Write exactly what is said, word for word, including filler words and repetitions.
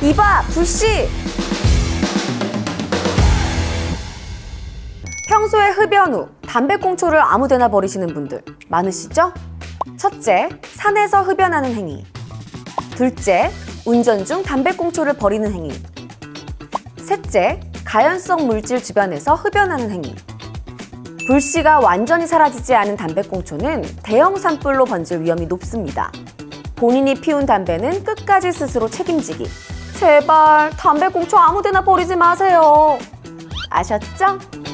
이봐, 불씨! 평소에 흡연 후 담배꽁초를 아무데나 버리시는 분들 많으시죠? 첫째, 산에서 흡연하는 행위. 둘째, 운전 중 담배꽁초를 버리는 행위. 셋째, 가연성 물질 주변에서 흡연하는 행위. 불씨가 완전히 사라지지 않은 담배꽁초는 대형 산불로 번질 위험이 높습니다. 본인이 피운 담배는 끝까지 스스로 책임지기. 제발 담배꽁초 아무데나 버리지 마세요. 아셨죠?